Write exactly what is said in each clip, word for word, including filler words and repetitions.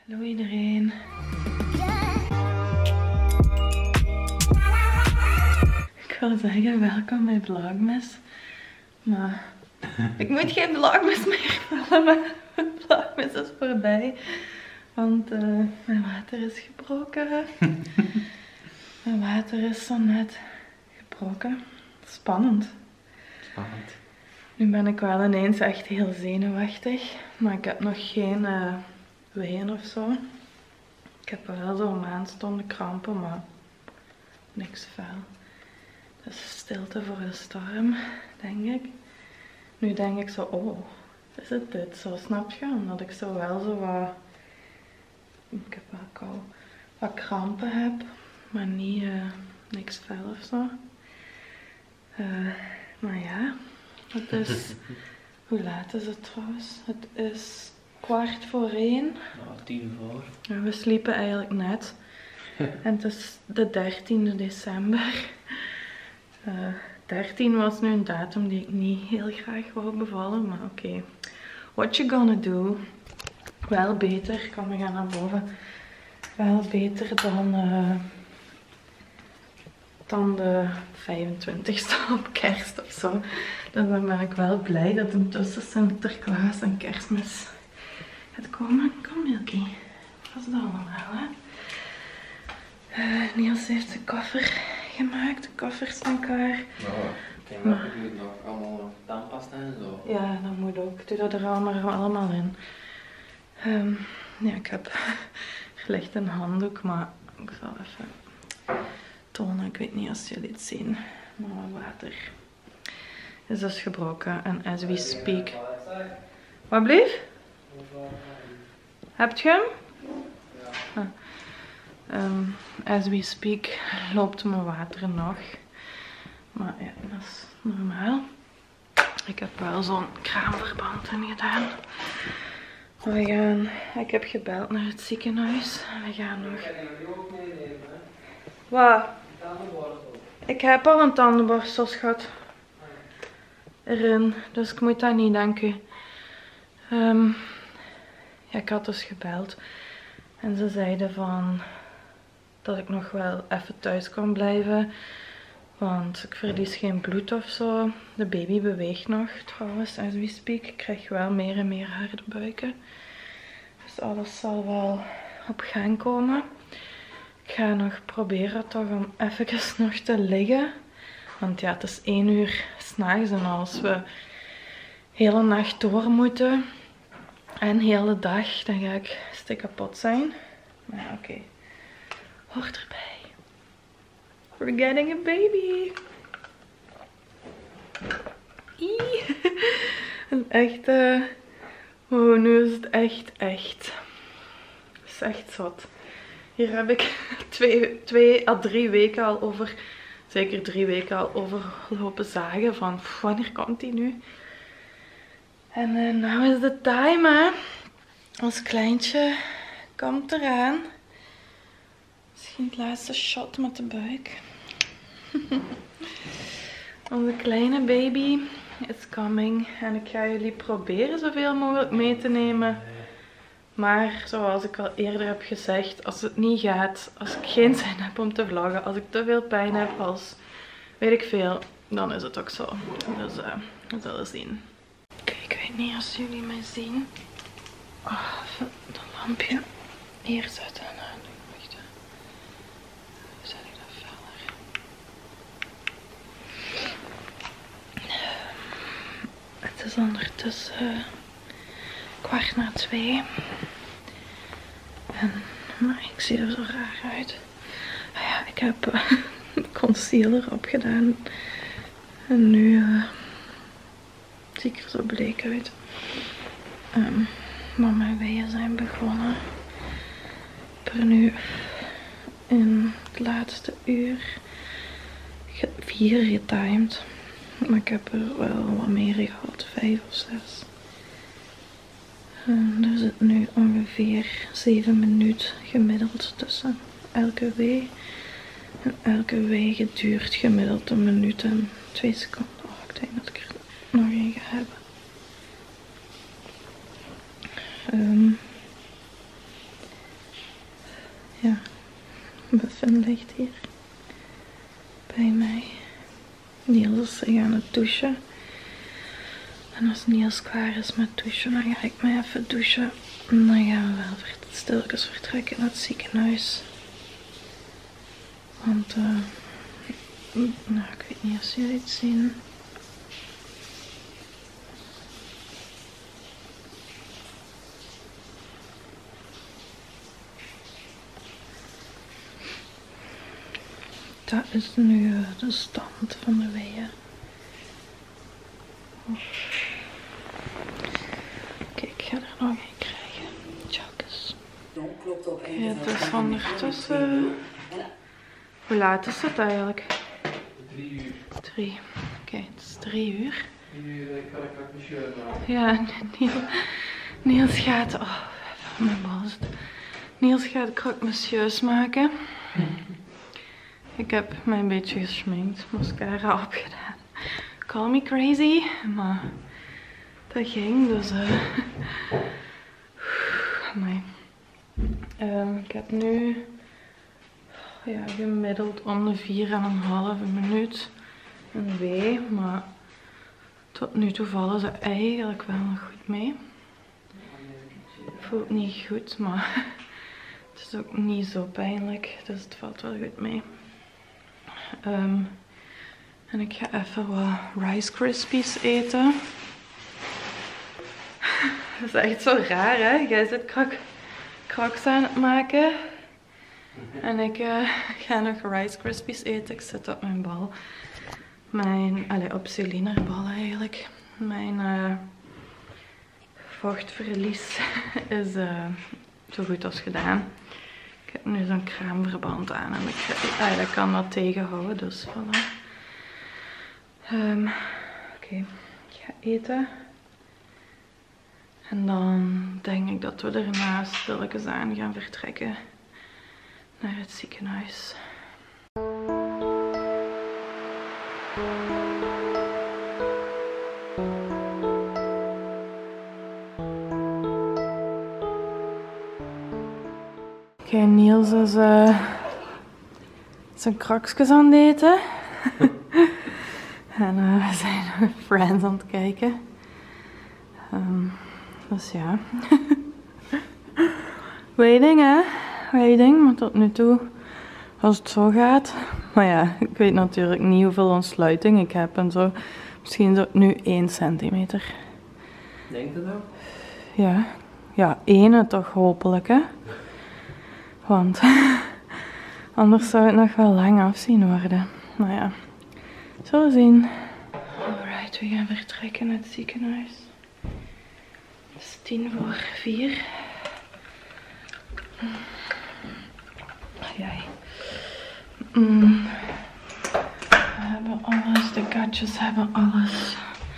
Hallo iedereen. Ik wil zeggen welkom bij Vlogmas. Maar ik moet geen Vlogmas meer filmen. Vlogmas is voorbij. Want uh, mijn water is gebroken. Mijn water is zo net gebroken. Spannend. Spannend. Nu ben ik wel ineens echt heel zenuwachtig. Maar ik heb nog geen uh, weeën of zo. Ik heb wel zo'n maandstonde krampen, maar niks vuil. Dus stilte voor de storm, denk ik. Nu denk ik zo, oh, is het dit? Zo snap je? Omdat ik zo wel zo wat... Ik heb wel kou, wat krampen heb, maar niet uh, niks vuil of zo. Uh, maar ja, het is... Hoe laat is het trouwens? Het is kwart voor één. Nou, tien voor. Ja, we sliepen eigenlijk net. En het is de dertiende december. Uh, dertien was nu een datum die ik niet heel graag wou bevallen, maar oké. Okay. What you gonna do? Wel beter, kom we gaan naar boven. Wel beter dan, uh, dan de vijfentwintigste op kerst of zo. Dus dan ben ik wel blij dat er tussen Sinterklaas en Kerstmis gaat komen. Kom Milky, wat is dat allemaal, hè? Uh, Niels heeft de koffer gemaakt, de koffers staan klaar. Ja, ik denk dat je nog allemaal tandpasta en zo. Ja, dat moet ook. Ik doe dat er allemaal, allemaal in. Um, ja, ik heb gelegd een handdoek, maar ik zal even tonen. Ik weet niet of jullie het zien. Maar mijn water is dus gebroken. En as we speak... Wat blieft? Hebt je hem? Ah. Um, as we speak loopt mijn water nog. Maar ja, dat is normaal. Ik heb wel zo'n kraanverband in gedaan. We gaan, ik heb gebeld naar het ziekenhuis. We gaan nog... Wat? Ik heb al een tandenborstel, schat. Erin. Dus ik moet dat niet, dank u. Um, ja, ik had dus gebeld. En ze zeiden van... dat ik nog wel even thuis kon blijven. Want ik verlies geen bloed of zo. De baby beweegt nog trouwens, as we speak. Ik krijg wel meer en meer harde buiken. Dus alles zal wel op gang komen. Ik ga nog proberen toch om even nog te liggen. Want ja, het is één uur 's nachts en als we de hele nacht door moeten en de hele dag, dan ga ik stik kapot zijn. Maar ja, oké. Okay. Hoort erbij. We're getting a baby. Een echte... Oh, nu is het echt, echt. Het is echt zot. Hier heb ik twee, twee à drie weken al over... Zeker drie weken al over lopen zagen van... Pff, wanneer komt die nu? En uh, nou is de time, hè. Ons kleintje komt eraan. Misschien het laatste shot met de buik. Onze kleine baby is coming. En ik ga jullie proberen zoveel mogelijk mee te nemen. Maar zoals ik al eerder heb gezegd, als het niet gaat, als ik geen zin heb om te vloggen, als ik te veel pijn heb, als weet ik veel, dan is het ook zo. Dus uh, we zullen zien. Oké, okay, ik weet niet of jullie mij zien. Oh, even dat lampje hier zetten. Het is ondertussen uh, kwart na twee. En maar ik zie er zo raar uit. Ah ja, ik heb uh, concealer opgedaan. En nu uh, zie ik er zo bleek uit. Um, maar mijn weeën zijn begonnen. Ik heb er nu in het laatste uur vier getimed. Maar ik heb er wel wat meer gehad, vijf of zes. En er zit nu ongeveer zeven minuten gemiddeld tussen elke wee. En elke wee duurt gemiddeld een minuut en twee seconden. Oh, ik denk dat ik er nog één ga hebben. Um, Ja, Muffin ligt hier bij mij. Niels is zich aan het douchen. En als Niels klaar is met douchen, dan ga ik mij even douchen. En dan gaan we wel stilletjes vertrekken naar het ziekenhuis. Want, uh, nou, ik weet niet of jullie het zien. Dat is nu uh, de stand van de weeën. Oké, okay, ik ga er nog een krijgen. Tjalkes. Oké, het is ondertussen... Hoe laat is het eigenlijk? Drie uur. Drie. Oké, okay, het is drie uur. Drie uur, ik ga de krokmachine maken. Ja, Niels, Niels gaat... Oh, mijn borst. Niels gaat croque-monsieurs maken. Ik heb mij een beetje gesminkt, mascara opgedaan. Call me crazy, maar dat ging, dus uh, amai. Um, ik heb nu ja, gemiddeld om de vier en een halve minuut een wee, maar tot nu toe vallen ze eigenlijk wel nog goed mee. Het voelt niet goed, maar het is ook niet zo pijnlijk, dus het valt wel goed mee. Um, en ik ga even wat Rice Krispies eten. Dat is echt zo raar, hè? Jij zit krak, kraks aan het maken. En ik uh, ga nog Rice Krispies eten. Ik zit op mijn bal. Mijn, allez, op cilinerbal eigenlijk. Mijn uh, vochtverlies is uh, zo goed als gedaan. Ik heb nu zo'n kraamverband aan en ik, ah, dat kan dat tegenhouden, dus voilà. Um, Oké, okay. Ik ga eten. En dan denk ik dat we daarna stilletjes aan gaan vertrekken naar het ziekenhuis. Oké, okay, Niels is uh, zijn kraksjes aan het eten. En uh, we zijn Friends aan het kijken. Um, dus ja. Waiting, hè? Waiting, maar tot nu toe, als het zo gaat. Maar ja, ik weet natuurlijk niet hoeveel ontsluiting ik heb en zo. Misschien zo nu één centimeter. Denk je dat? Ja. Ja, één toch hopelijk, hè? Want anders zou het nog wel lang afzien worden. Nou ja, zullen we zien. Alright, we gaan vertrekken naar het ziekenhuis. Het is tien voor vier. Jij. Mm. We hebben alles, de katjes hebben alles.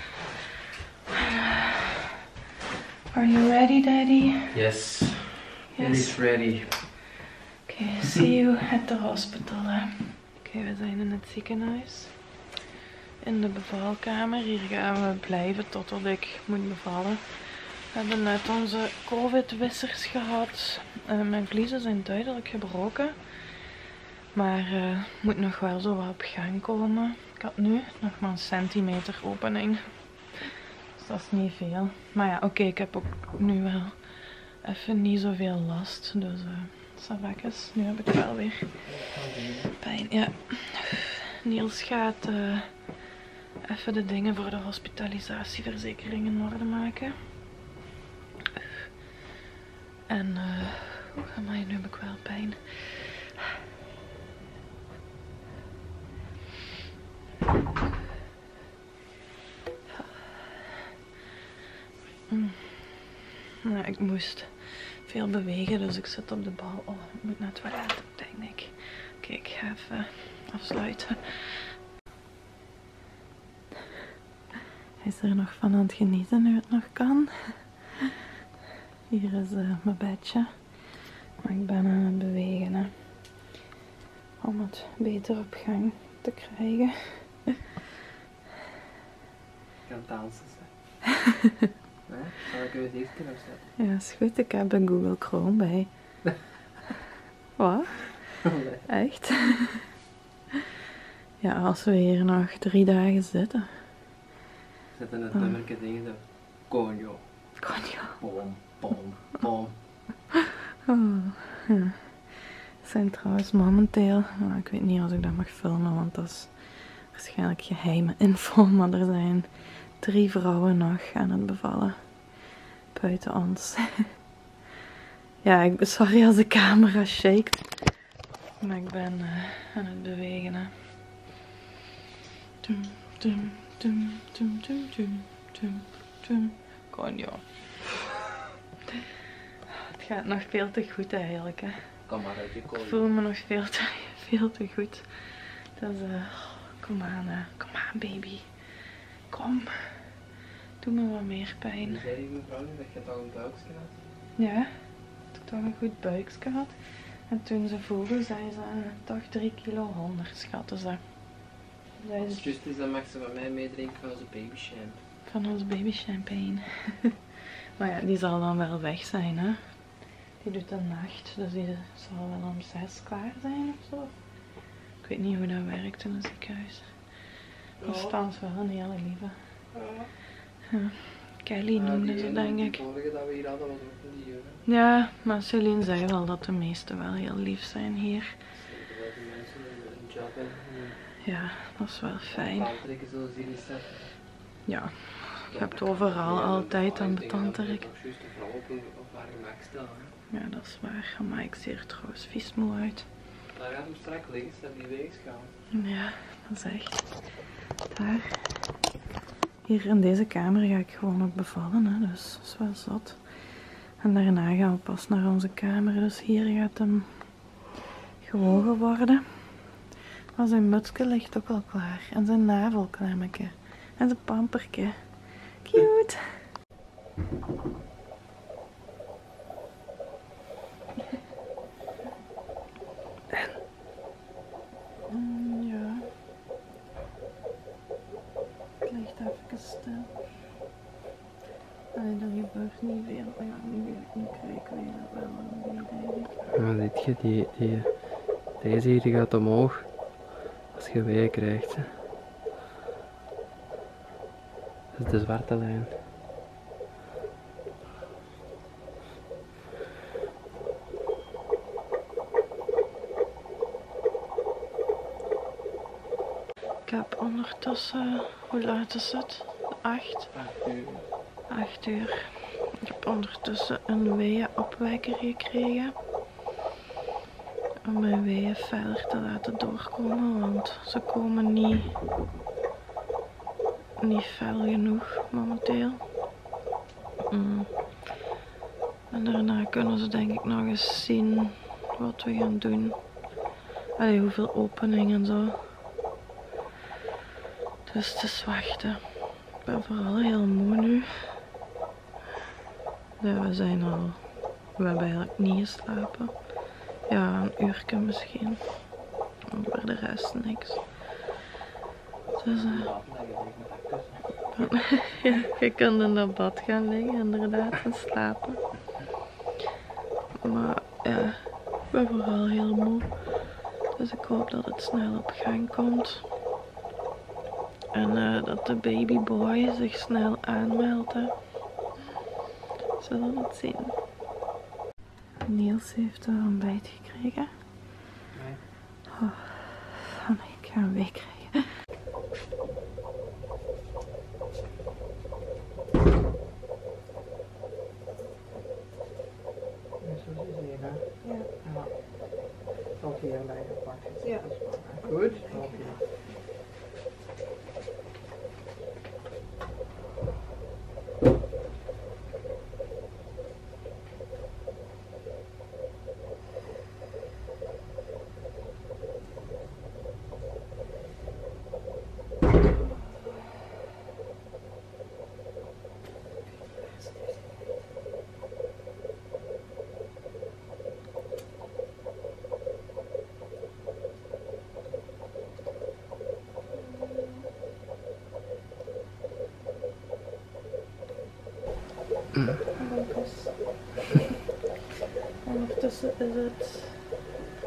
Are you ready, Daddy? Yes. Yes. It's ready. Oké, okay, see you at the hospital. Oké, okay, we zijn in het ziekenhuis. In de bevalkamer. Hier gaan we blijven totdat ik moet bevallen. We hebben net onze covid-wissers gehad. Uh, mijn vliezen zijn duidelijk gebroken. Maar het uh, moet nog wel zo wat op gang komen. Ik had nu nog maar een centimeter opening. Dus dat is niet veel. Maar ja, oké, okay, ik heb ook nu wel even niet zoveel last. Dus uh, savakjes. Nu heb ik wel weer pijn. Ja. Niels gaat uh, even de dingen voor de hospitalisatieverzekering in orde maken. En uh, amai, nu heb ik wel pijn. Mm. Nou, ik moest veel bewegen, dus ik zit op de bal. Oh, ik moet naar het toilet, denk ik. Oké, okay, ik ga even afsluiten. Hij is er nog van aan het genieten, nu het nog kan. Hier is uh, mijn bedje. Maar ik ben aan het bewegen, hè. Om het beter op gang te krijgen. Ik kan dansen, nee? Zal ik u het eerst kunnen opzetten? Ja, is goed. Ik heb een Google Chrome bij. Wat? Echt? Ja, als we hier nog drie dagen zitten. Zitten het nummerke dingen zo. Conjo. Conjo. Pom, pom, pom. Oh, ja. Het zijn trouwens momenteel, nou, ik weet niet als ik dat mag filmen, want dat is waarschijnlijk geheime info, maar er zijn drie vrouwen nog aan het bevallen. Buiten ons. Ja, ik ben sorry als de camera shakt. Maar ik ben uh, aan het bewegen. Hè. Tum, tum, tum, tum, tum, tum, tum, tum. Conjo. Het gaat nog veel te goed eigenlijk. Hè. Kom maar uit je kooi. Ik voel me nog veel te, veel te goed. Dus uh, kom aan, uh, kom aan baby. Kom. Doe me wat meer pijn. Zei die mevrouw nu dat je toch een buikje had? Ja, dat ik toch een goed buikje had. En toen ze vroegen, zei ze uh, toch drie kilo honderd, schatten ze. Zei Als ze het juist is, dan mag ze van mij meedrinken van onze baby champ. van ons baby champagne. Maar ja, die zal dan wel weg zijn, hè. Die doet een nacht, dus die zal wel om zes klaar zijn of zo. Ik weet niet hoe dat werkt in een ziekenhuis. Dat is trouwens wel een hele lieve. Ja. Kelly noemde ze, denk ik. De vorige dat we hier hadden was ook een die. Ja, maar Celine zei wel dat de meesten wel heel lief zijn hier. Zeker dat die mensen een job hebben. Ja, dat is wel fijn. Tandtrekken zoals hier is dat. Ja, je hebt overal altijd aan de tandtrek. Ik juist de vrouw op, op haar gemak stellen. Ja, dat is waar. Maar ik zie er trouwens vies moe uit. Daar gaat hem strak liggen, staat die weegschaal. Ja, dat is echt. Daar. Hier in deze kamer ga ik gewoon ook bevallen, hè, dus dat is wel zot. En daarna gaan we pas naar onze kamer, dus hier gaat hem gewogen worden. Maar zijn mutsje ligt ook al klaar. En zijn navelklemmetje. En zijn pamperke. Cute! Mm, ja. Het ligt even stil. Allee, er gebeurt niet veel. Ja, nu, nu krijg ik weer wel een idee. Ja, ziet je, die, die, deze hier die gaat omhoog als je wee krijgt. Hè. Dat is de zwarte lijn. Ik heb ondertussen, hoe laat is het? Acht? Acht uur. Acht uur. Ik heb ondertussen een weeënopwekker gekregen. Om mijn weeën verder te laten doorkomen, want ze komen niet, niet fel genoeg momenteel. Mm. En daarna kunnen ze denk ik nog eens zien wat we gaan doen. Allee, hoeveel opening en zo. Dus het is wachten. Ik ben vooral heel moe nu. Ja, we zijn al... We hebben eigenlijk niet geslapen. Ja, een uurtje misschien. En voor de rest niks. Dus uh, ja, je kunt in dat bad gaan liggen inderdaad en slapen. Maar ja, ik ben vooral heel moe. Dus ik hoop dat het snel op gang komt. En uh, dat de babyboy zich snel aanmeldt. Hè. We zullen het zien. Niels heeft een ontbijt gekregen. Nee. Oh, oh nee, ik ga een week krijgen. Zo is het, hè? Ja. Ja. Tot hier blijven pakken. Ja. Goed? Oké. Ondertussen is het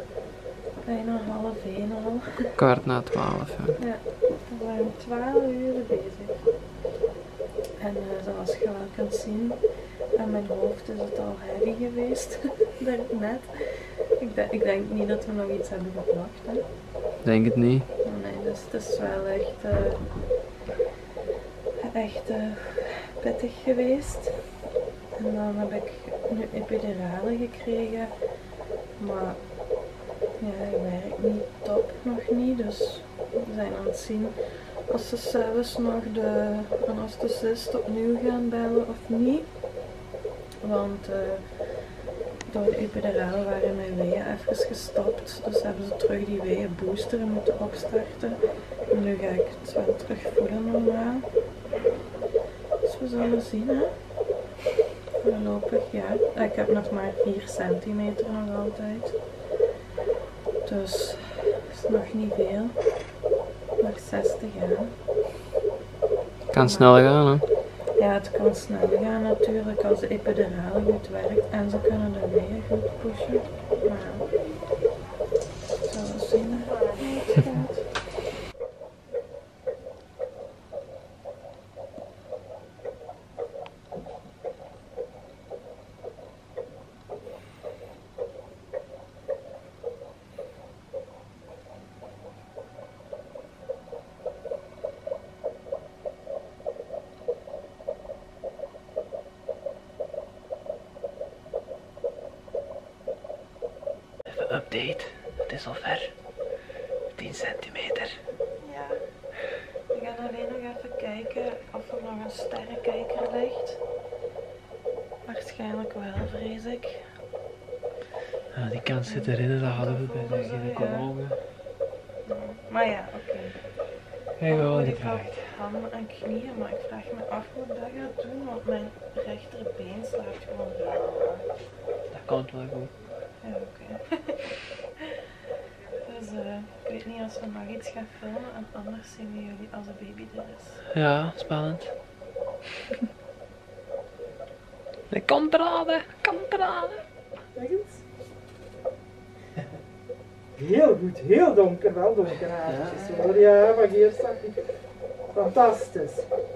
bijna half één al. Kwart na twaalf, ja. Ja, we waren twaalf uur bezig. En uh, zoals je wel kunt zien, aan mijn hoofd is het al heavy geweest, daarnet. Ik, de ik denk niet dat we nog iets hebben gebracht, hè. Denk het niet. Nee, dus het is wel echt, uh, echt uh, pittig geweest. En dan heb ik nu epidurale gekregen, maar ja, ik werk niet top, nog niet, dus we zijn aan het zien als ze zelfs nog de anesthesist opnieuw gaan bellen of niet. Want uh, door de epidurale waren mijn weeën even gestopt, dus hebben ze terug die weeën boosteren moeten opstarten. En nu ga ik het wel terug voelen normaal. Dus we zullen zien, hè. Voorlopig, ja. Ik heb nog maar vier centimeter nog altijd. Dus is nog niet veel. Nog zestig jaar. Kan snel gaan, hè? Ja, het kan snel gaan natuurlijk als de epidurale goed werkt en ze kunnen de weeën goed pushen. Maar we zullen zien hoe het gaat. Update, het is al ver. tien centimeter. Ja, we gaan alleen nog even kijken of er nog een sterrenkijker ligt. Waarschijnlijk wel, vrees ik. Ja, die kans zit erin, dat hadden we bij de gynaecologen. Maar ja, oké. Okay. Dan Okay, ik had handen en knieën, maar ik vraag me af hoe ik dat ga doen, want mijn rechterbeen slaat gewoon heel hard. Dat komt wel goed. Ja, oké. Okay. Dus uh, ik weet niet als we nog iets gaan filmen en anders zien we jullie als de baby er is. Ja, spannend. Ik komt eraan, komt eraan. Kijk eens. Heel goed, heel donker, wel donker haartjes ja. Hoor. Ja, maar hier zag ik. Fantastisch.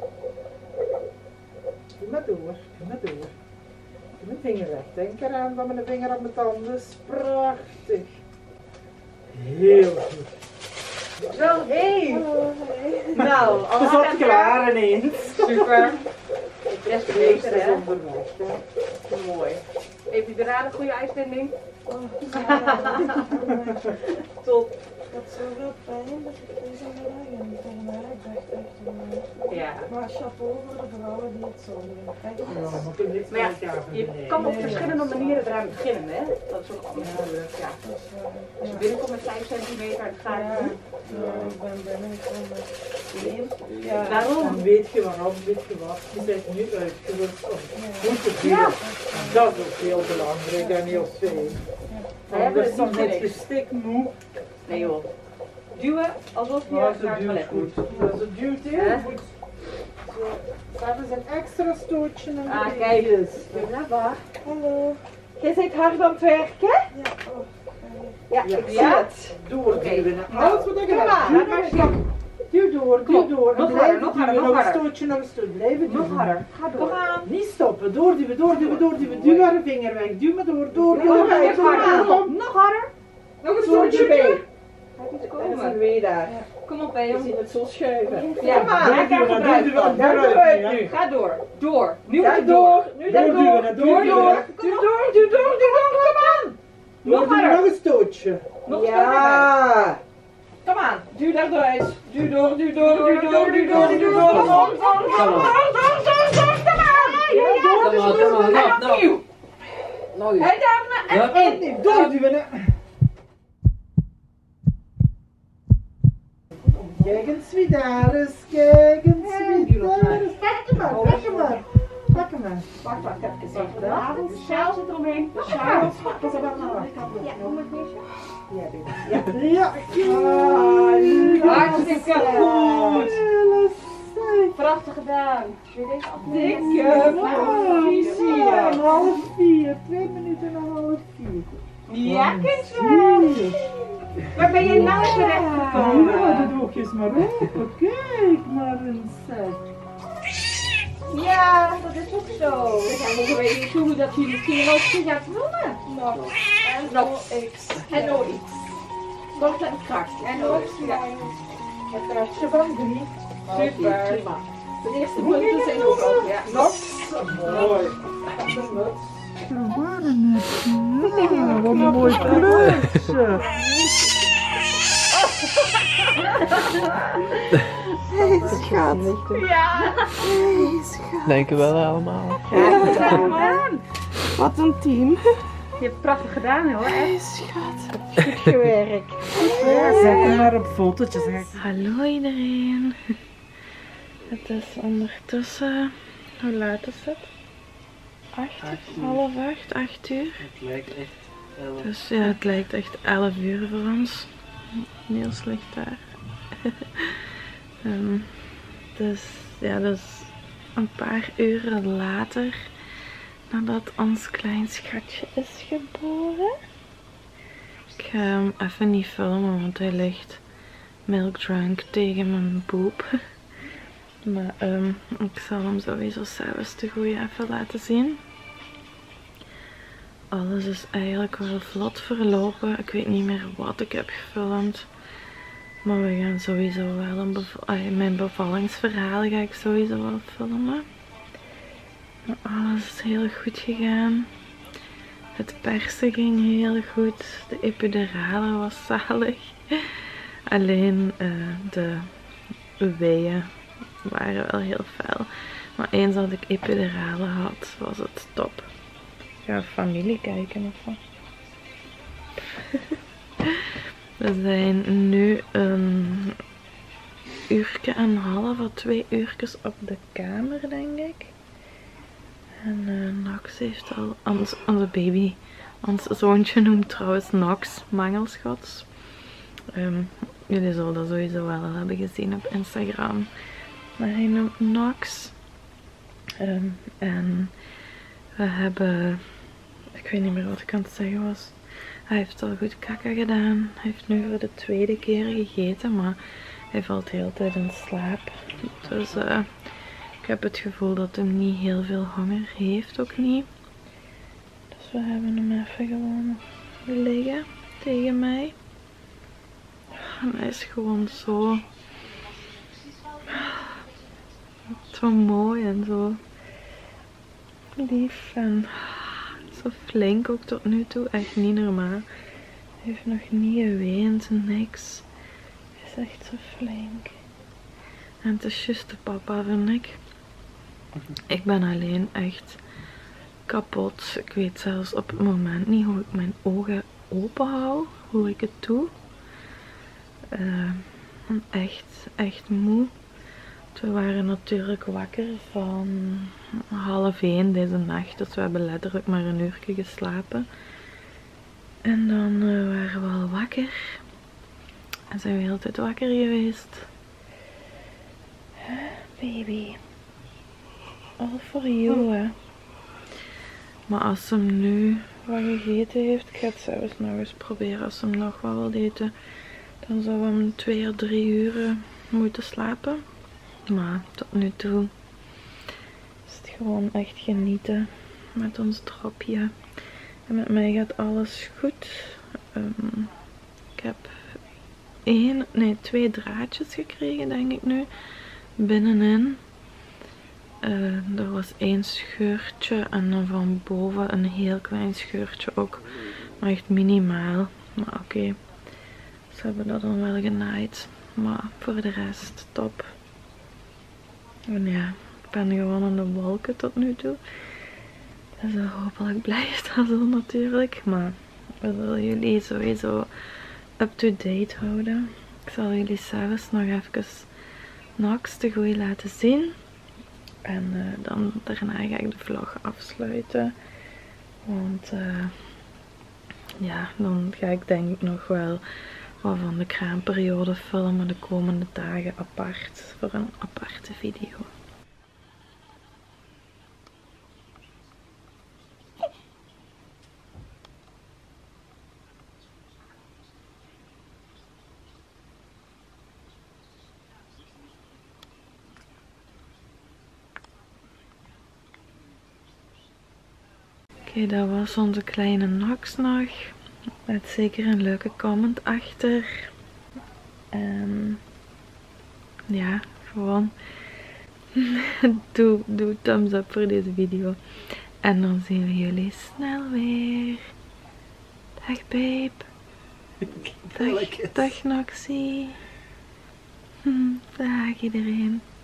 Doe maar door, doe maar door. Doe mijn vinger weg. Denk eraan dat mijn vinger op mijn tanden is. Prachtig. Heel goed. Zo, hé! Hallo, hey. Nou, alles op klaar ineens. Super. Ik rest beter, hè? Onderweg, ja. Mooi. Epidurale, goede uitvinding. Oh, ja. Top. Ik had zoveel pijn dat ik deze middag en daarna ik dacht echt, uh, Ja. maar chapeau voor de vrouwen die het zo doen. Echt. Ja, maar ik niks Maar ja, van je kan op verschillende manieren eraan beginnen, hè? Dat is ook anders natuurlijk. Ja. Dus, uh, Als je ja. binnenkomt met vijf centimeter, dan ga je Ja, doen. ja, ik ben binnengekomen met één. Ja. Daarom. Dan weet je waarom, weet je wat. Je bent nu uitgerust om goed te Ja. doen. Dat is ook heel belangrijk en heel fijn. Wij hebben Anders het dan niet word voor je niks. stikmoe. Nee joh. Duwen alsof je Maar naar ze het duwt toilet goed. moet. Ja, ze duwt heel Hè? goed. Zo, ze hebben ze een extra stootje en Ah, een kijk. beetjes. Goedenavond. Hallo. Je zit hard aan het werken? Ja, oh. Ja, Ja. ik zie het. Doorduwen. Nou, Alles wat ik kom heb. maar, laat maar zien. Duw door, Kom duw op. door. En Nog blijven harder, nog harder, duwen. nog Nog een harder. stootje, nog een stootje. Blijven Nog duwen. harder. Ga door. Kom aan. Niet stoppen. Doorduwen, doorduwen, doorduwen. Duw haar vinger weg. Duw maar door, door, door. Nog harder, door, nog harder. door. Nog harder. Nog een Zo stootje erbij. meer. Gaat iets Dat is een komen. wee daar. Kom op, hè, We jong. zien het zo schuiven. Ja, Kom maar, maak daar doorduwen, gebruik doorduwen, van. Daar doorduwen, doe nu. nu. Ga door. Door. Nu Ja, ga door. door. Nu dan Doorduwen, door. hè, Door, doorduwen. door. Doe door, doe door, doe door. Kom aan. Nog Doorduwen, harder. nog een stootje. Nog een Ja. Kom aan. Duw daar eruit. Duw door, duw door, duw door, duw door, duw door. Kom aan. Kom aan. Kom aan. Kom aan. Ja, ja, door. dus Kom aan, kom aan. en opnieuw. Nog eens. En dan Ja. en in. Doorduwen, hè. Kijk eens wie daar is, kijk eens wie daar is. Pak hem maar, pak hem maar. Pak hem maar. Wacht, wacht, even even gedaan. De sjaal zit eromheen. De sjaal. Pas op, aan de Ja, kom het meisje. Ja, ja. Ah, Hartstikke goed. goed. Prachtig gedaan. Wil je deze afnemen? Dikke proficiat. Een half vier, twee minuten en een half vier. Ja, kindje. Waar ben je nou terechtgekomen? Ja, de oogjes maar open. Kijk maar eens. Ja, dat is ook zo. Dan mogen wij niet toe dat jullie keer als je gaat noemen. Nog. En nog X. En nog X. Nog een kracht. En nog ja. Een kaartje van drie. Super. Prima. De eerste punten zijn ook al. Ja. Nog. Mooi. De muts. We waren het. Ja, wat een mooi kleurtje. Hey, schat. Ja. Hey, schat. Dank u wel allemaal. Ja. Wat een team. Je hebt prachtig gedaan hoor. Hey, schat. Goed gewerkt. Ja, zet hem maar op fotootjes. Hallo iedereen. Het is ondertussen, hoe laat is het? Acht, Acht uur. half acht, acht uur. Het lijkt echt elf. Dus ja, het lijkt echt elf uur voor ons. Niels ligt daar. um, dus ja, dus een paar uren later, nadat ons klein schatje is geboren. Ik ga hem even niet filmen, want hij ligt milkdrunk tegen mijn boep. Maar um, ik zal hem sowieso s'avonds te goeie even laten zien. Alles is eigenlijk wel vlot verlopen. Ik weet niet meer wat ik heb gefilmd. Maar we gaan sowieso wel een bev Ay, mijn bevallingsverhaal ga ik sowieso wel filmen. Maar alles is heel goed gegaan. Het persen ging heel goed. De epidurale was zalig. Alleen uh, de weeën waren wel heel fel. Maar eens dat ik epidurale had, was het top. Ga familie kijken of wat? We zijn nu een uurtje en een half of twee uurtjes op de kamer, denk ik. En uh, Nox heeft al, ons, onze baby, ons zoontje noemt trouwens Nox, mangelschots. Um, jullie zullen dat sowieso wel hebben gezien op Instagram. Maar hij noemt Nox. Um, en we hebben, ik weet niet meer wat ik aan het zeggen was. Hij heeft al goed kakka gedaan. Hij heeft nu voor de tweede keer gegeten, maar hij valt de hele tijd in slaap. Dus uh, ik heb het gevoel dat hij niet heel veel honger heeft, ook niet. Dus we hebben hem even gewoon liggen tegen mij. En hij is gewoon zo, zo mooi en zo lief en zo flink ook tot nu toe. Echt niet normaal. Hij heeft nog niet geweend, niks. Hij is echt zo flink. En het is juist de papa, vind ik. Ik ben alleen echt kapot. Ik weet zelfs op het moment niet hoe ik mijn ogen open hou. Hoe ik het doe. Uh, echt, echt moe. We waren natuurlijk wakker van half één deze nacht. Dus we hebben letterlijk maar een uurtje geslapen. En dan uh, waren we al wakker. En zijn we de hele tijd wakker geweest. Baby. All for you, hè. Maar als ze hem nu wat gegeten heeft, ik ga het zelfs nog eens proberen. Als ze hem nog wat wil eten, dan zou we hem twee of drie uur moeten slapen. Maar tot nu toe is het gewoon echt genieten met ons dropje. En met mij gaat alles goed. Um, ik heb één, nee, twee draadjes gekregen, denk ik nu, binnenin. Uh, er was één scheurtje en dan van boven een heel klein scheurtje ook. Maar echt minimaal. Maar oké, okay. Ze hebben dat dan wel genaaid. Maar voor de rest top. En ja, ik ben gewoon aan de wolken tot nu toe. Dus hopelijk blijft dat zo natuurlijk. Maar we zullen jullie sowieso up-to-date houden. Ik zal jullie s'avonds nog even Nox te goed laten zien. En uh, dan daarna ga ik de vlog afsluiten. Want uh, ja, dan ga ik denk ik nog wel wat van de kraamperiode filmen de komende dagen apart. Voor een aparte video. Oké, dat was onze kleine Nox nog. Met zeker een leuke comment achter. En ja, gewoon doe, doe thumbs up voor deze video. En dan zien we jullie snel weer. Dag babe. Dag, dag Noxie. Dag iedereen.